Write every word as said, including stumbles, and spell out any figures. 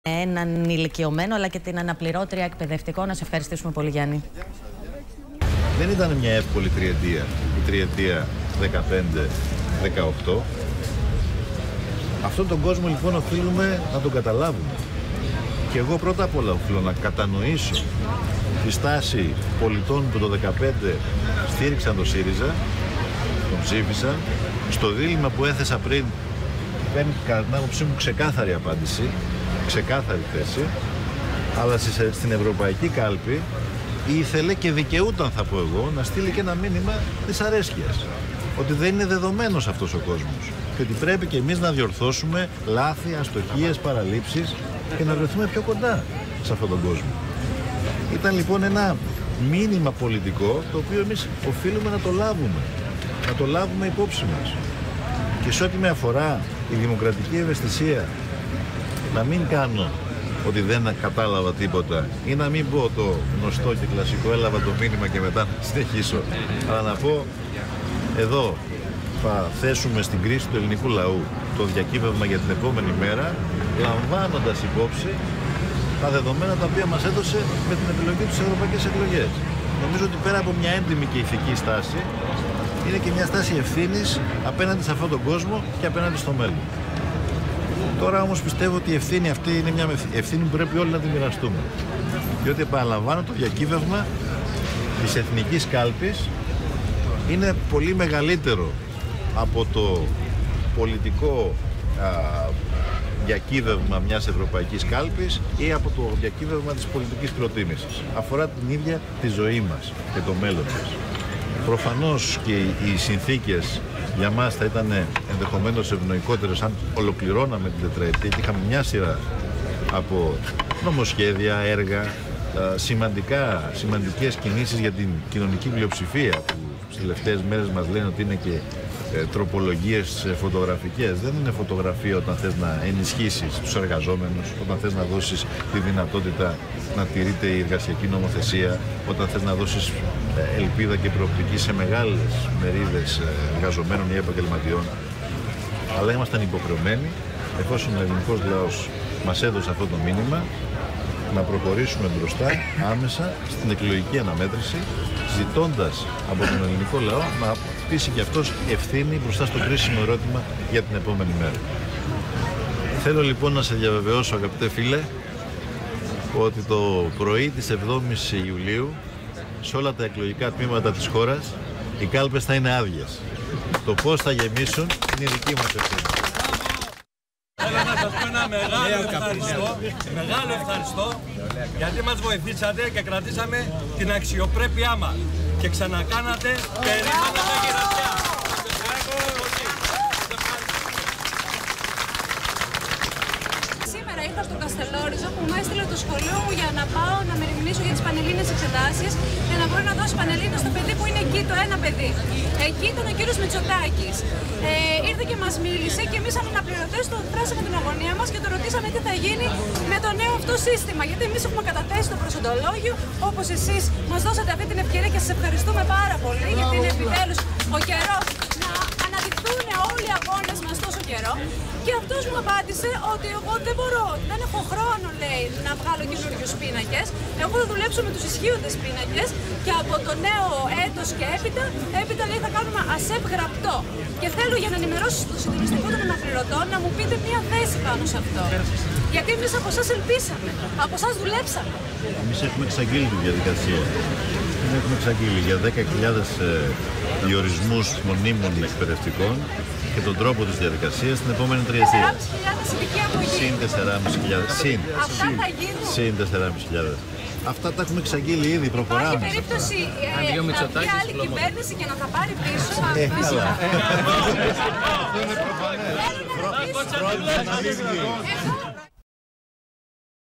έναν ηλικιωμένο αλλά και την αναπληρώτρια εκπαιδευτικό. Να σε ευχαριστήσουμε πολύ, Γιάννη. Δεν ήταν μια εύκολη τριετία, η τριετία δεκαπέντε δεκαοκτώ. Αυτόν τον κόσμο λοιπόν οφείλουμε να τον καταλάβουμε. Και εγώ πρώτα απ' όλα οφείλω να κατανοήσω τη στάση πολιτών που το δεκαπέντε στήριξαν το ΣΥΡΙΖΑ, τον ψήφισαν. Στο δίλημμα που έθεσα πριν παίρνει κατά την άποψή μου ξεκάθαρη απάντηση, ξεκάθαρη θέση, αλλά στην ευρωπαϊκή κάλπη ήθελε και δικαιούταν, θα πω εγώ, να στείλει και ένα μήνυμα δυσαρέσκειας. Ότι δεν είναι δεδομένος αυτός ο κόσμος και ότι πρέπει και εμείς να διορθώσουμε λάθη, αστοχίες, παραλήψεις και να βρεθούμε πιο κοντά σε αυτόν τον κόσμο. Ήταν λοιπόν ένα μήνυμα πολιτικό το οποίο εμείς οφείλουμε να το λάβουμε, να το λάβουμε υπόψη μας. Και σε ό,τι με αφορά η δημοκρατική ευαισθησία, να μην κάνω ότι δεν κατάλαβα τίποτα ή να μην πω το γνωστό και κλασικό έλαβα το μήνυμα και μετά να συνεχίσω, αλλά να πω εδώ θα θέσουμε στην κρίση του ελληνικού λαού το διακύβευμα για την επόμενη μέρα, λαμβάνοντας υπόψη τα δεδομένα τα οποία μας έδωσε με την επιλογή του στις ευρωπαϊκές εκλογές. Νομίζω ότι πέρα από μια έντιμη και ηθική στάση, είναι και μια στάση ευθύνης απέναντι σε αυτόν τον κόσμο και απέναντι στο μέλλον. Τώρα όμως πιστεύω ότι η ευθύνη αυτή είναι μια ευθύνη που πρέπει όλοι να τη μοιραστούμε. Διότι επαναλαμβάνω, το διακύβευμα της εθνικής κάλπης είναι πολύ μεγαλύτερο από το πολιτικό α, διακύβευμα μιας ευρωπαϊκής κάλπης ή από το διακύβευμα της πολιτικής προτίμησης. Αφορά την ίδια τη ζωή μας και το μέλλον μας. Προφανώς και οι συνθήκες για μας θα ήταν ενδεχομένως ευνοϊκότερες αν ολοκληρώναμε την τετραετία και είχαμε μια σειρά από νομοσχέδια, έργα, σημαντικά, σημαντικές κινήσεις για την κοινωνική πλειοψηφία που στις τελευταίες μέρες μας λένε ότι είναι και ε, τροπολογίες φωτογραφικές. Δεν είναι φωτογραφία όταν θες να ενισχύσεις τους εργαζόμενους, όταν θες να δώσεις τη δυνατότητα να τηρείται η εργασιακή νομοθεσία, όταν θες να δώσεις ε, ελπίδα και προοπτική σε μεγάλες μερίδες ε, εργαζομένων ή επαγγελματιών. Αλλά ήμασταν υποχρεωμένοι, εφόσον ο ελληνικός λαός μας έδωσε αυτό το μήνυμα, να προχωρήσουμε μπροστά άμεσα στην εκλογική αναμέτρηση, ζητώντας από τον ελληνικό λαό να πείσει και αυτός ευθύνη μπροστά στο κρίσιμο ερώτημα για την επόμενη μέρα. Θέλω λοιπόν να σε διαβεβαιώσω, αγαπητέ φίλε, ότι το πρωί της εβδόμης Ιουλίου σε όλα τα εκλογικά τμήματα της χώρας οι κάλπες θα είναι άδειες. Το πώς θα γεμίσουν είναι η δική μας ευθύνη. Θέλω να σας πω ένα μεγάλο ευχαριστώ, μεγάλο ευχαριστώ γιατί μας βοηθήσατε και κρατήσαμε την αξιοπρέπειά μας και ξανακάνατε περίματα τα γεραστιά. Σήμερα ήρθα στο Καστελόριζο που μου έστειλε το σχολείο μου για να πάω να μεριμνήσω για τις πανελλήνιες εξετάσεις για να μπορεί να δώσει πανελλήνιο στο παιδί που είναι εκεί, το ένα παιδί. Εκεί ήταν ο κύριος Μητσοτάκης. Ε, ήρθε και μας μίλησε και εμείς σαν αναπληρωτές το εκφράσαμε την αγωνία μας και το ρωτήσαμε τι θα γίνει με το νέο αυτό σύστημα. Γιατί εμείς έχουμε καταθέσει το προσοντολόγιο, όπως εσείς μας δώσατε αυτή την ευκαιρία και σας ευχαριστούμε πάρα πολύ γιατί είναι επιτέλους ο καιρός να αναδειχθούν όλοι οι αγώνες μας τόσο καιρό. Και αυτός μου απάντησε ότι εγώ δεν μπορώ, δεν έχω χρόνο, λέει, να βγάλω καινούριους πίνακες. Εγώ θα δουλέψω με τους ισχύοντες πίνακες και από το νέο έτος και έπειτα, έπειτα λέει, θα κάνουμε ΑΣΕΠ γραπτό. Και θέλω για να ενημερώσω στο συντονιστικό των αναπληρωτών να μου πείτε μία θέση πάνω σε αυτό. Γιατί εμείς από εσάς ελπίσαμε, από εσάς δουλέψαμε. Εμείς έχουμε εξαγγείλει τη διαδικασία. Έχουμε εξαγγείλει για δέκα χιλιάδες διορισμούς μονίμων εκπαιδευτικών και τον τρόπο της διαδικασίας στην επόμενη τριετία. τέσσερις χιλιάδες ειδική αγωγή. Συν τέσσερις χιλιάδες. Συν. Αυτά θα γίνουν. Συν τέσσερις χιλιάδες. Αυτά τα έχουμε εξαγγείλει ήδη, προχωράμε. Υπάρχει περίπτωση ε, να βγει άλλη κυβέρνηση και να τα πάρει πίσω. Ε, καλά. Αυτό είναι προφανές.